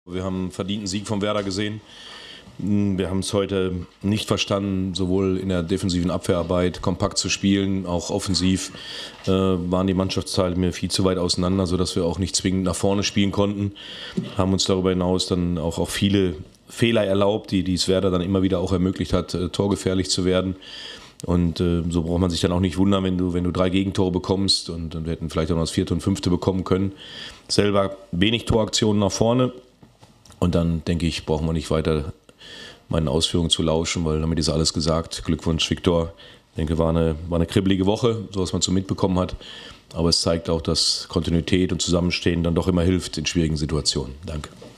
Wir haben einen verdienten Sieg von Werder gesehen. Wir haben es heute nicht verstanden, sowohl in der defensiven Abwehrarbeit kompakt zu spielen, auch offensiv waren die Mannschaftsteile mir viel zu weit auseinander, sodass wir auch nicht zwingend nach vorne spielen konnten. Haben uns darüber hinaus dann auch viele Fehler erlaubt, die es Werder dann immer wieder auch ermöglicht hat, torgefährlich zu werden. Und so braucht man sich dann auch nicht wundern, wenn du 3 Gegentore bekommst und wir hätten vielleicht auch noch das 4. und 5. bekommen können. Selber wenig Toraktionen nach vorne. Und dann, denke ich, brauchen wir nicht weiter meinen Ausführungen zu lauschen, weil damit ist alles gesagt. Glückwunsch, Viktor. Ich denke, war eine kribbelige Woche, so was man so mitbekommen hat. Aber es zeigt auch, dass Kontinuität und Zusammenstehen dann doch immer hilft in schwierigen Situationen. Danke.